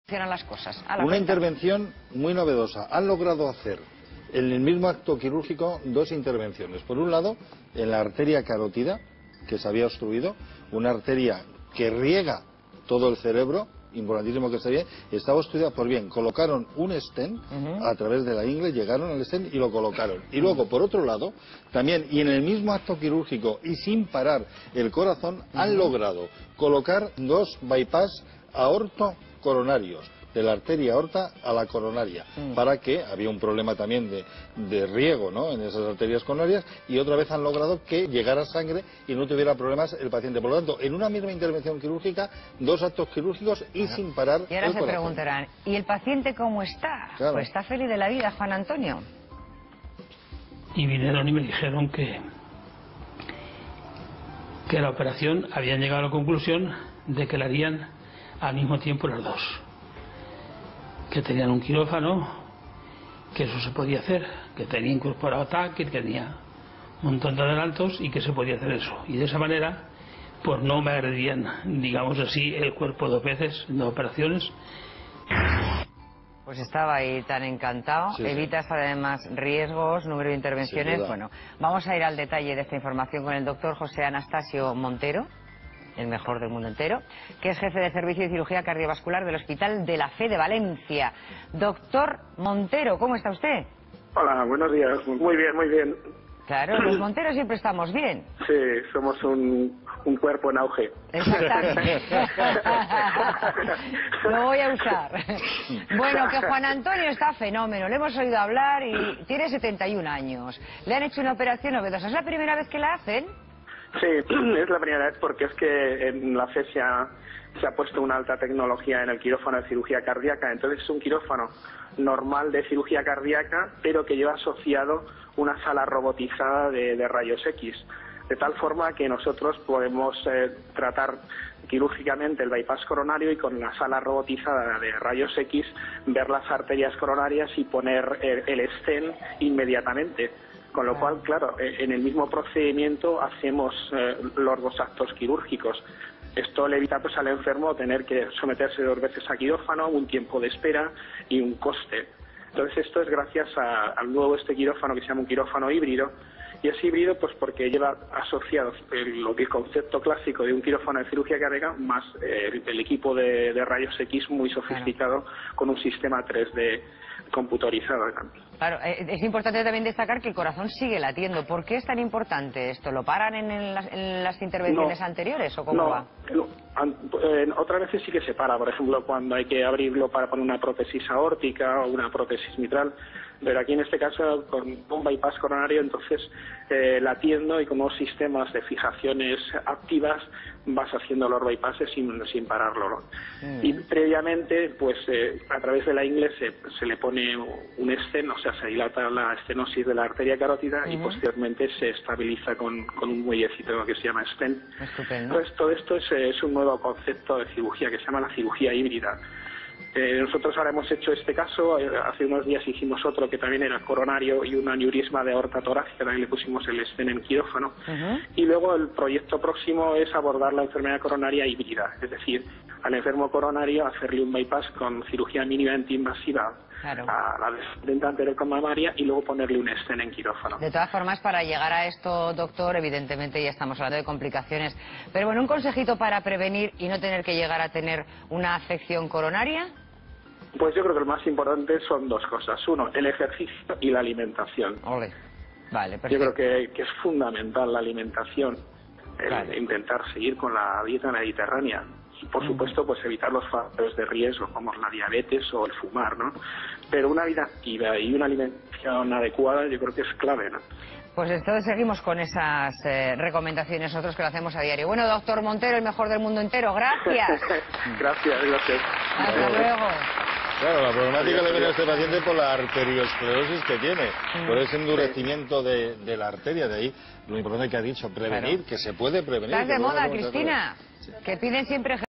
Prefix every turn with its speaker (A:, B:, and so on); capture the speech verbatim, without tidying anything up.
A: las cosas. A la
B: Una
A: cuenta.
B: intervención muy novedosa. Han logrado hacer en el mismo acto quirúrgico dos intervenciones. Por un lado, en la arteria carótida, que se había obstruido, una arteria que riega todo el cerebro, importantísimo que se bien, estaba obstruida. Por bien, colocaron un stent uh-huh. a través de la ingle, llegaron al stent y lo colocaron. Y luego, por otro lado, también, y en el mismo acto quirúrgico y sin parar el corazón, uh-huh. han logrado colocar dos bypass aortocoronarios, de la arteria aorta a la coronaria, mm. para que había un problema también de, de riego, ¿no?, en esas arterias coronarias, y otra vez han logrado que llegara sangre y no tuviera problemas el paciente. Por lo tanto, en una misma intervención quirúrgica, dos actos quirúrgicos y bueno. sin parar
A: Y ahora
B: el
A: se
B: corazón.
A: preguntarán, ¿y el paciente cómo está?
B: Claro.
A: Pues está feliz de la vida, Juan Antonio.
C: Y vinieron y me dijeron que que la operación habían llegado a la conclusión de que la harían al mismo tiempo las dos, que tenían un quirófano, que eso se podía hacer, que tenía incorporado T A C, que tenía un montón de adelantos y que se podía hacer eso. Y de esa manera, pues no me agredían, digamos así, el cuerpo dos veces, en dos operaciones.
A: Pues estaba ahí tan encantado.
B: Sí,
A: Evitas
B: sí.
A: además riesgos, número de intervenciones. Bueno, vamos a ir al detalle de esta información con el doctor José Anastasio Montero, el mejor del mundo entero, que es jefe de servicio de cirugía cardiovascular del Hospital de la Fe de Valencia. Doctor Montero, ¿cómo está usted?
D: Hola, buenos días. Muy bien, muy bien.
A: Claro, los Monteros siempre estamos bien.
D: Sí, somos un, un cuerpo en auge.
A: Exactamente. Lo voy a usar. Bueno, que Juan Antonio está fenómeno. Le hemos oído hablar y tiene setenta y un años. Le han hecho una operación novedosa. ¿Es la primera vez que la hacen?
D: Sí, es la primera vez porque es que en la F E se ha, se ha puesto una alta tecnología en el quirófano de cirugía cardíaca. Entonces es un quirófano normal de cirugía cardíaca, pero que lleva asociado una sala robotizada de, de rayos X. De tal forma que nosotros podemos eh, tratar quirúrgicamente el bypass coronario y con la sala robotizada de rayos X ver las arterias coronarias y poner el, el stent inmediatamente. Con lo cual, claro, en el mismo procedimiento hacemos eh, los dos actos quirúrgicos. Esto le evita pues, al enfermo tener que someterse dos veces a quirófano, un tiempo de espera y un coste. Entonces esto es gracias a, al nuevo este quirófano que se llama un quirófano híbrido. Y es híbrido pues porque lleva asociado el, el concepto clásico de un quirófano de cirugía cardíaca más eh, el, el equipo de, de rayos X muy sofisticado, claro, con un sistema tres D computarizado.
A: Claro, es importante también destacar que el corazón sigue latiendo. ¿Por qué es tan importante esto? ¿Lo paran en, en, las, en las intervenciones no, anteriores o cómo
D: no,
A: va?
D: No, en otras veces sí que se para. Por ejemplo, cuando hay que abrirlo para poner una prótesis aórtica o una prótesis mitral. Pero aquí en este caso con un bypass coronario, entonces eh, latiendo y con unos sistemas de fijaciones activas vas haciendo los bypasses sin, sin pararlo, ¿no? Mm. Y previamente, pues eh, a través de la ingle se, se le pone un stent, o sea, se dilata la estenosis de la arteria carótida uh-huh. y posteriormente se estabiliza con, con un muellecito que se llama stent.
A: Estupendo.
D: Entonces todo esto es, es un nuevo concepto de cirugía que se llama la cirugía híbrida. Eh, nosotros ahora hemos hecho este caso, eh, hace unos días hicimos otro que también era coronario y un aneurisma de aorta torácica, también le pusimos el stent en quirófano. Uh-huh. Y luego el proyecto próximo es abordar la enfermedad coronaria híbrida, es decir, al enfermo coronario hacerle un bypass con cirugía mínimamente invasiva, claro, a la descendente anterocomamaria y luego ponerle un stent en quirófano.
A: De todas formas, para llegar a esto, doctor, evidentemente ya estamos hablando de complicaciones, pero bueno, un consejito para prevenir y no tener que llegar a tener una afección coronaria.
D: Pues yo creo que lo más importante son dos cosas. Uno, el ejercicio y la alimentación.
A: Ole. Vale, perfecto.
D: Yo creo que, que es fundamental la alimentación, el vale. intentar seguir con la dieta mediterránea. Y por supuesto, pues evitar los factores de riesgo como la diabetes o el fumar, ¿no? Pero una vida activa y una alimentación adecuada yo creo que es clave, ¿no?
A: Pues entonces seguimos con esas eh, recomendaciones nosotros que lo hacemos a diario. Bueno, doctor Montero, el mejor del mundo entero, gracias.
D: Gracias, gracias.
A: Hasta luego.
B: Claro, la problemática le viene a este paciente por la arteriosclerosis que tiene, mm. por ese endurecimiento de, de la arteria. De ahí lo importante que ha dicho, prevenir, claro, que se puede prevenir.
A: Estás de moda, Cristina, sí, que piden siempre